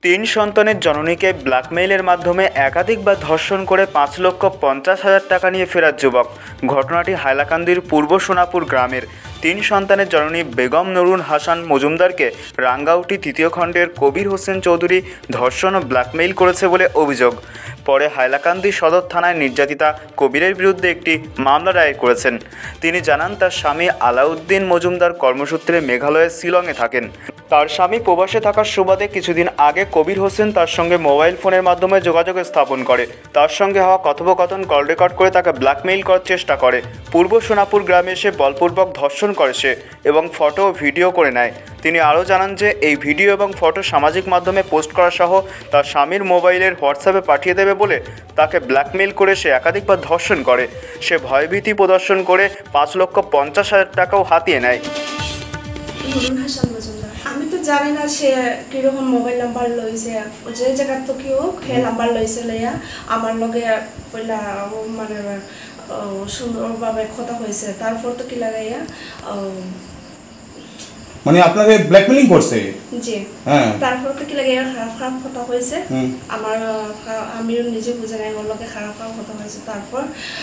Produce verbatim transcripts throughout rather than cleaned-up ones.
তিন সন্তানের জননীকে ব্ল্যাকমেইলের মাধ্যমে একাধিকবার ধর্ষণ করে পাঁচ লক্ষ পঞ্চাশ হাজার টাকা নিয়ে ফেরার যুবক। ঘটনাটি হাইলাকান্দির পূর্ব সোনাপুর গ্রামের। তিন সন্তানের জননী বেগম নুরুন হাসান মজুমদারকে রাঙ্গাউটি তৃতীয় খণ্ডের কবির হোসেন চৌধুরী ধর্ষণ ও ব্ল্যাকমেইল করেছে বলে অভিযোগ। পরে হাইলাকান্দি সদর থানায় নির্যাতিতা কবিরের বিরুদ্ধে একটি মামলা দায়ের করেছেন। তিনি জানান, তার স্বামী আলাউদ্দিন মজুমদার কর্মসূত্রে মেঘালয়ের শিলংয়ে থাকেন। তার স্বামী প্রবাসে থাকার সুবাদে কিছুদিন আগে কবির হোসেন তার সঙ্গে মোবাইল ফোনের মাধ্যমে যোগাযোগ স্থাপন করে। তার সঙ্গে হওয়া কথোপকথন কল রেকর্ড করে তাকে ব্ল্যাকমেইল করার চেষ্টা করে। পূর্ব সোনাপুর গ্রামে এসে বলপূর্বক ধর্ষণ করে সে এবং ফটো ও ভিডিও করে নেয়। তিনি আরও জানান যে এই ভিডিও এবং ফটো সামাজিক মাধ্যমে পোস্ট করা সহ তার স্বামীর মোবাইলের হোয়াটসঅ্যাপে পাঠিয়ে দেবে বলে তাকে ব্ল্যাকমেইল করে সে একাধিকবার ধর্ষণ করে। সে ভয়ভীতি প্রদর্শন করে পাঁচ লক্ষ পঞ্চাশ হাজার টাকাও হাতিয়ে নেয়। আমি তো জানি না সে কিরকম মোবাইল নাম্বার লইছে, যে জায়গার তো কি হোক সেই নাম্বার লইছে লইয়া আমার লগে পয়লা মানে সুন্দরভাবে কথা হয়েছে। তারপর তো কি লাগাইয়া মানে আপনাকে ব্ল্যাকমেইলিং করছে। জি হ্যাঁ, তারপর তো কি লাগাইয়া খারাপ খারাপ কথা হয়েছে। আমার আমিও নিজে বুঝে নাই ওর লগে খারাপ খারাপ কথা হয়েছে। তারপর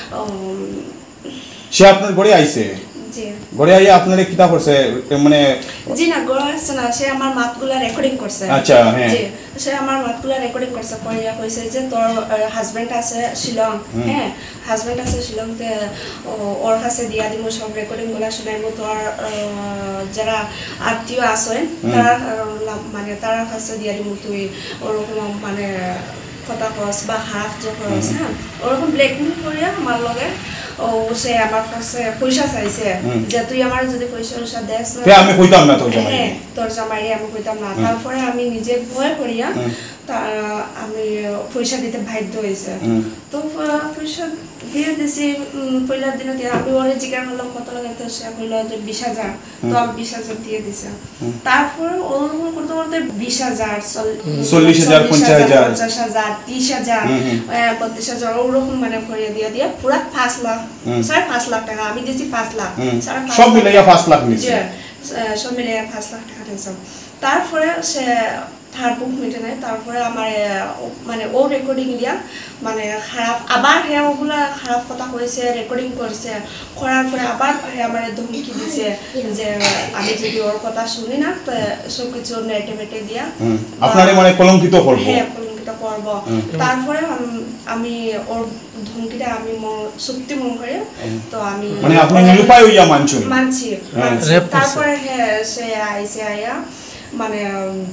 সে আপনার ঘরে আইছে। জি, ঘরে আইয়া আপনারে কিতা করছে মানে? জি না, ঘরে আসছে না, সে আমার মাতগুলা রেকর্ডিং করছে। আচ্ছা, হ্যাঁ, জি, সে আমার মাতগুলা রেকর্ডিং করছে। কইয়া কইছে যে তোর হাজবেন্ড আছে শিলং, হ্যাঁ হাজবেন্ড আছে শিলংতে, ওর কাছে দিয়া দিব সব রেকর্ডিং গুলা শুনাইব। তোর যারা আত্মীয় আছে তারা মানে তার কাছে দিয়া দিব, তুই ওরকম মানে কথা কস বা হাফ যে করস, হ্যাঁ ওরকম ব্ল্যাকমেইল করিয়া আমার লগে ও সে আমার কাছে পয়সা চাইছে যে তুই আমার যদি পয়সা পয়সা দেস না আমি কইতাম না তোর জামাই, হ্যাঁ তোর জামাই আমি কইতাম না। তারপরে আমি নিজে ভয় করিয়া আমি পয়সা দিতে বাধ্য হয়েছে। তো পয়সা দিয়ে দিছি পয়লার দিনে দিয়ে আমি ওরে জিজ্ঞাসা করলাম কত লাগে, তো সে কইল যে বিশ হাজার। তো আমি বিশ হাজার দিয়ে দিছে। তারপরে ওরকম করতে করতে বিশ হাজার চল্লিশ হাজার পঞ্চাশ হাজার পঞ্চাশ হাজার ত্রিশ হাজার বত্রিশ হাজার ওরকম মানে করিয়ে দিয়ে দিয়ে পুরা পাঁচ লাখ সাড়ে পাঁচ লাখ টাকা আমি দিয়েছি। পাঁচ লাখ সব মিলাইয়া পাঁচ লাখ নিছে, সব মিলাইয়া পাঁচ লাখ টাকা দিয়েছে। তারপরে সে থার্ড বুক মিটে নেয়। তারপরে আমার মানে ও রেকর্ডিং দিয়া মানে খারাপ আবার হ্যাঁ ওগুলা খারাপ কথা কইছে, রেকর্ডিং করছে। করার পরে আবার আমার ধমকি দিছে যে আমি যদি ওর কথা শুনি না তো সব কিছু নেটে মেটে দিয়া আপনারে মানে কলঙ্কিত করব। হ্যাঁ কলঙ্কিত করব। তারপরে আমি ওর ধমকিটা আমি সত্যি মন করে তো আমি মানে আপনি নিরুপায় হইয়া মানছি মানছি তারপরে হ্যাঁ সে আইসে আইয়া মানে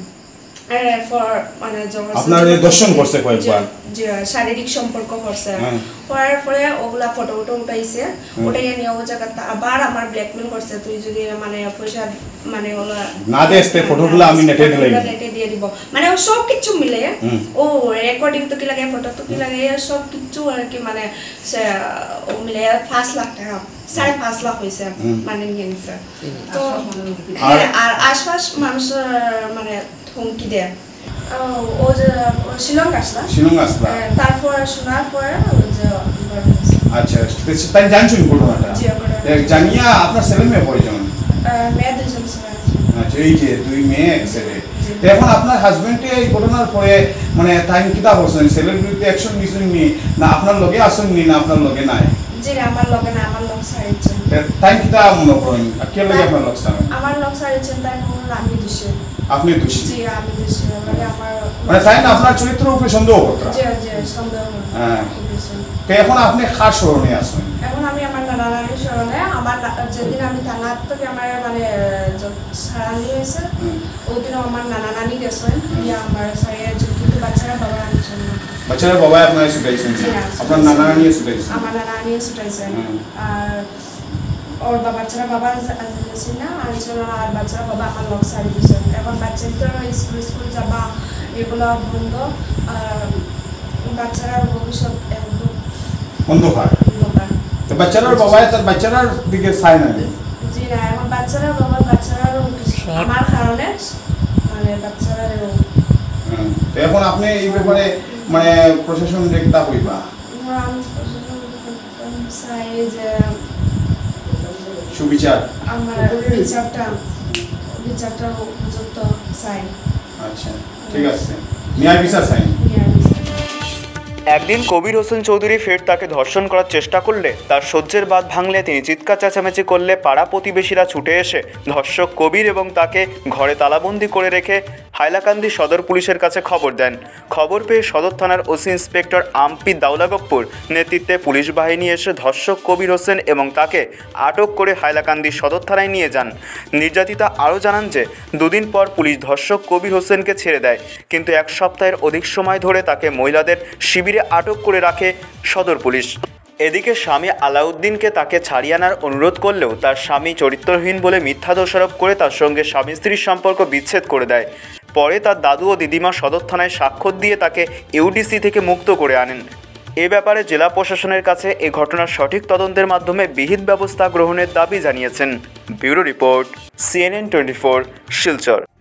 শারীরিক সম্পর্ক করছে। করার পরে ওগুলা ফটো ফটো উঠাইছে, ওটাই নিয়ে ও জায়গা আবার আমার ব্ল্যাকমেল করছে, তুই যদি মানে পয়সা মানে না দেস ফটোগুলো আমি নেটে নেটে দিয়ে দিব। মানে ও সব কিছু মিলে ও রেকর্ডিং তো কি লাগে, ফটো তো কি লাগে, সব কিছু আর কি মানে ও মিলে পাঁচ লাখ টাকা সাড়ে পাঁচ লাখ হয়েছে মানে নিয়ে নিছে। তো আর আশপাশ মানুষের মানে হুমকি দেয়। ও যে শিলং আসলা শিলং আসলা তারপর শোনার পরে আচ্ছা তাই জানছেন ঘটনাটা জানিয়া আপনার ছেলে মেয়ে কয়জন? মেয়ে দুইজন ছেলে। আচ্ছা, এই যে দুই মেয়ে এক ছেলে। এখন আপনার হাজবেন্ডে এই ঘটনার পরে মানে টাইম কিতা করছেন? ছেলের বিরুদ্ধে অ্যাকশন নিছেন নি না আপনার লগে আসেন নি না আপনার লগে নাই? জি আমার লগে না, আমার লগ ছাড়িয়েছেন। টাইম কিতা মনে করেন কে লগে আপনার লগ ছাড়েন? আমার লগ ছাড়িয়েছেন তাই মনে আমি দোষী। আপনি দোষী? জি আমি দোষী। মানে আমার মানে তাই না আপনার চরিত্রের উপরে সন্দেহ করতেন? জি জি সন্দেহ। হ্যাঁ, তো এখন আপনি কার স্মরণে আছেন? এখন আমি আমার নানা নানির স্মরণে। আমার যেদিন আমি থানা থেকে আমার মানে সারা নিয়ে হয়েছে ওই দিনও আমার নানা নানি গেছেন ইয়া আমার সারিয়ে কিন্তু বাচ্চারা বাবা আনছেন না। বাচ্চারা বাবা আপনার ছুটাইছেন? আপনার নানা নানি ছুটাইছেন? আমার নানা নানি ছুটাইছেন। আর ওর বাচ্চারা বাবা আনছেন না, আনছেন না, আর বাচ্চারা বাবা আমার লগ সারি দিয়েছেন। এখন বাচ্চাদের স্কুল স্কুল যাবা এগুলো বন্ধ, বাচ্চারা ভবিষ্যৎ একদম অন্ধকার। তো বাচ্চারার বাবা তার বাচ্চারার দিকে চায় না? জি না, আমার বাচ্চারা বাবা বাচ্চারা আমার কারণে মানে বাচ্চারা তো এখন আপনি এই ব্যাপারে মানে প্রশাসন দেখতা কইবা? চাই যে সুবিচার আমার বিচারটা বিচারটা উপযুক্ত চাই। আচ্ছা ঠিক আছে। মিয়া বিচার চাই। একদিন কবির হোসেন চৌধুরী ফের তাকে ধর্ষণ করার চেষ্টা করলে তার সহ্যের বাঁধ ভাঙলে তিনি চিৎকার চেঁচামেচি করলে পাড়া প্রতিবেশীরা ছুটে এসে ধর্ষক কবির এবং তাকে ঘরে তালাবন্দি করে রেখে হাইলাকান্দি সদর পুলিশের কাছে খবর দেন। খবর পেয়ে সদর থানার ওসি ইন্সপেক্টর আম্পি দাউলাগপ্পুর নেতৃত্বে পুলিশ বাহিনী এসে ধর্ষক কবির হোসেন এবং তাকে আটক করে হাইলাকান্দি সদর থানায় নিয়ে যান। নির্যাতিতা আরও জানান যে দুদিন পর পুলিশ ধর্ষক কবির হোসেনকে ছেড়ে দেয়, কিন্তু এক সপ্তাহের অধিক সময় ধরে তাকে মহিলাদের শিবিরে আটক করে রাখে সদর পুলিশ। এদিকে স্বামী আলাউদ্দিনকে তাকে ছাড়িয়ে আনার অনুরোধ করলেও তার স্বামী চরিত্রহীন বলে মিথ্যা দোষারোপ করে তার সঙ্গে স্বামী স্ত্রীর সম্পর্ক বিচ্ছেদ করে দেয়। পরে তার দাদু ও দিদিমা সদর থানায় স্বাক্ষর দিয়ে তাকে ইউডিসি থেকে মুক্ত করে আনেন। এ ব্যাপারে জেলা প্রশাসনের কাছে এ ঘটনার সঠিক তদন্তের মাধ্যমে বিহিত ব্যবস্থা গ্রহণের দাবি জানিয়েছেন। Bureau report, CNN twenty four Silchar.